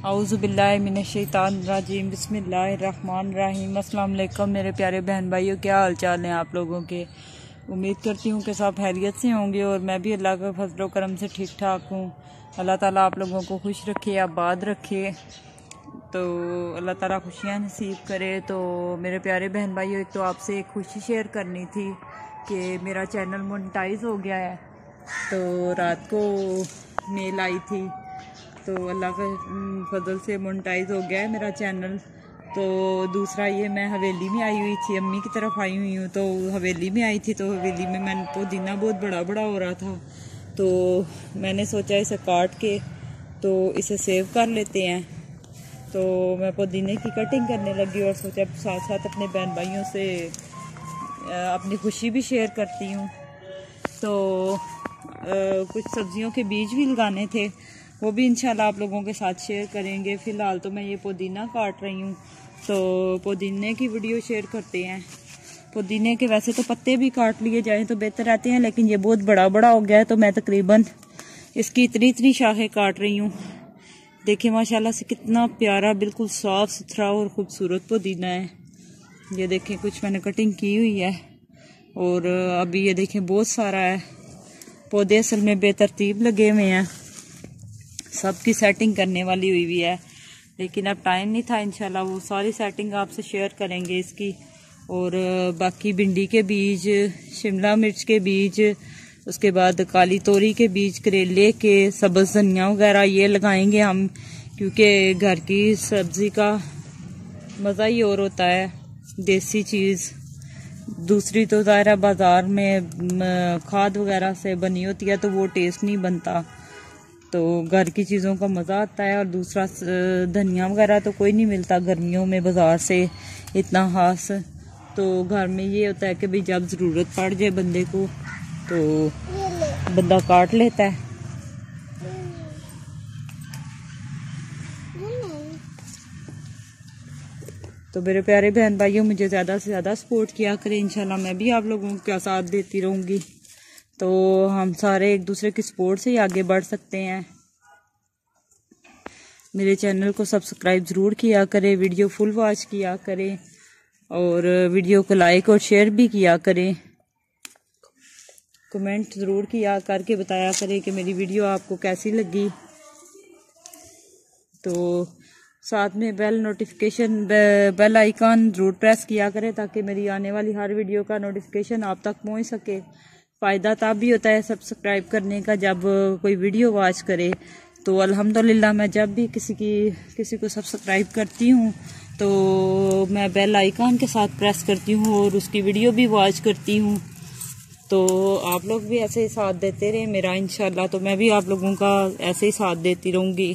औज़ुबिल्लाहि मिनश्शैतानिर्रजीम बिस्मिल्लाहिर्रहमानिर्रहीम। अस्सलाम वालेकुम मेरे प्यारे बहन भाइयों, क्या हाल चाल हैं आप लोगों के। उम्मीद करती हूँ कि सब खैरियत से होंगे और मैं भी अल्लाह के फजल करम से ठीक ठाक हूँ। अल्लाह ताला आप लोगों को खुश रखे, आबाद रखे, तो अल्लाह ताला खुशियाँ नसीब करे। तो मेरे प्यारे बहन भाइयों, एक तो आपसे एक खुशी शेयर करनी थी कि मेरा चैनल मोनेटाइज हो गया है। तो रात को मेल आई थी, तो अल्लाह के फजल से मोनेटाइज हो गया है मेरा चैनल। तो दूसरा ये, मैं हवेली में आई हुई थी, अम्मी की तरफ आई हुई हूँ। तो हवेली में आई थी, तो हवेली में मैंने पुदीना बहुत बड़ा बड़ा हो रहा था, तो मैंने सोचा इसे काट के तो इसे सेव कर लेते हैं। तो मैं पुदीने की कटिंग करने लगी और सोचा साथ साथ अपने बहन भाइयों से अपनी खुशी भी शेयर करती हूँ। तो कुछ सब्जियों के बीज भी लगाने थे, वो भी इंशाल्लाह आप लोगों के साथ शेयर करेंगे। फ़िलहाल तो मैं ये पुदीना काट रही हूँ, तो पुदीने की वीडियो शेयर करते हैं। पुदीने के वैसे तो पत्ते भी काट लिए जाएं तो बेहतर रहते हैं, लेकिन ये बहुत बड़ा बड़ा हो गया है, तो मैं तकरीबन इसकी इतनी शाखें काट रही हूँ। देखिए माशाल्लाह से कितना प्यारा, बिल्कुल साफ़ सुथरा और ख़ूबसूरत पुदीना है। ये देखें, कुछ मैंने कटिंग की हुई है और अभी ये देखें बहुत सारा है। पौधे असल में बेतरतीब लगे हुए हैं, सबकी सेटिंग करने वाली हुई है, लेकिन अब टाइम नहीं था। इंशाल्लाह वो सारी सेटिंग आपसे शेयर करेंगे इसकी। और बाकी भिंडी के बीज, शिमला मिर्च के बीज, उसके बाद काली तोरी के बीज, करेले के, सब्ज़ धनिया वगैरह ये लगाएंगे हम, क्योंकि घर की सब्ज़ी का मज़ा ही और होता है, देसी चीज़। दूसरी तो ज़ाहिर बाज़ार में खाद वगैरह से बनी होती है, तो वो टेस्ट नहीं बनता। तो घर की चीज़ों का मज़ा आता है। और दूसरा धनिया वगैरह तो कोई नहीं मिलता गर्मियों में बाज़ार से इतना खास। तो घर में ये होता है कि भाई जब ज़रूरत पड़ जाए बंदे को तो बंदा काट लेता है। तो मेरे प्यारे बहन भाइयों, मुझे ज़्यादा से ज़्यादा सपोर्ट किया करें, इंशाल्लाह मैं भी आप लोगों का साथ देती रहूँगी। तो हम सारे एक दूसरे की सपोर्ट से ही आगे बढ़ सकते हैं। मेरे चैनल को सब्सक्राइब ज़रूर किया करें, वीडियो फुल वॉच किया करें और वीडियो को लाइक और शेयर भी किया करें। कमेंट ज़रूर किया करके बताया करें कि मेरी वीडियो आपको कैसी लगी। तो साथ में बेल आइकन ज़रूर प्रेस किया करें, ताकि मेरी आने वाली हर वीडियो का नोटिफिकेशन आप तक पहुंच सके। फ़ायदा तब भी होता है सब्सक्राइब करने का जब कोई वीडियो वॉच करे। तो अल्हम्दुलिल्लाह मैं जब भी किसी को सब्सक्राइब करती हूँ तो मैं बेल आइकन के साथ प्रेस करती हूँ और उसकी वीडियो भी वॉच करती हूँ। तो आप लोग भी ऐसे ही साथ देते रहे मेरा, इंशाल्लाह तो मैं भी आप लोगों का ऐसे ही साथ देती रहूँगी।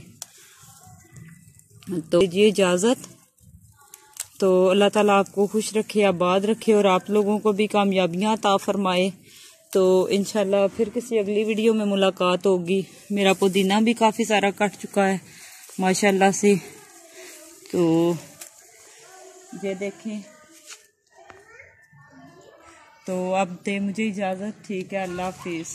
तो दीजिए इजाज़त। तो अल्लाह ताला आपको खुश रखे, आबाद रखे और आप लोगों को भी कामयाबियाँ अता फरमाए। तो इंशाल्लाह फिर किसी अगली वीडियो में मुलाकात होगी। मेरा पुदीना भी काफ़ी सारा कट चुका है माशाल्लाह से। तो ये देखें। तो अब दे मुझे इजाज़त, ठीक है, अल्लाह हाफिज़।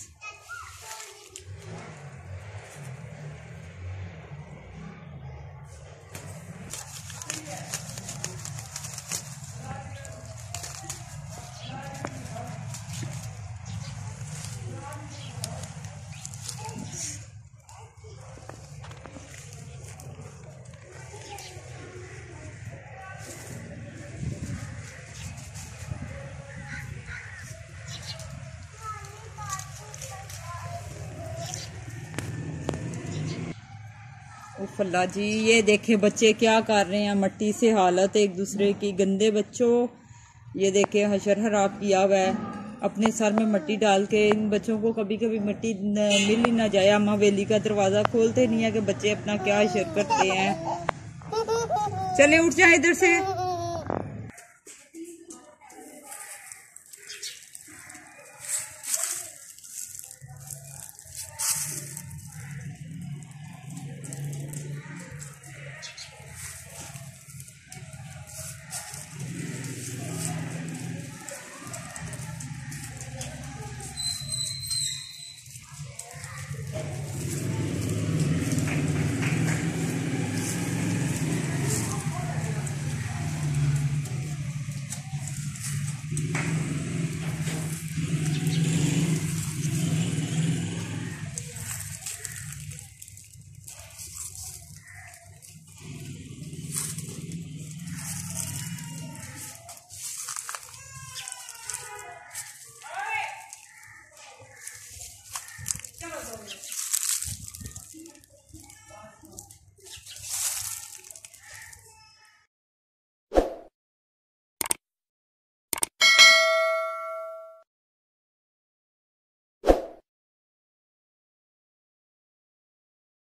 फल्ला जी, ये देखे बच्चे क्या कर रहे हैं, मट्टी से हालत एक दूसरे की, गंदे बच्चों। ये देखे हशर खराब किया हुआ है, अपने सर में मट्टी डाल के। इन बच्चों को कभी कभी मट्टी मिल ही ना जाए, हम हवेली का दरवाज़ा खोलते नहीं है कि बच्चे अपना क्या हशर करते हैं। चले उठ जाए इधर से।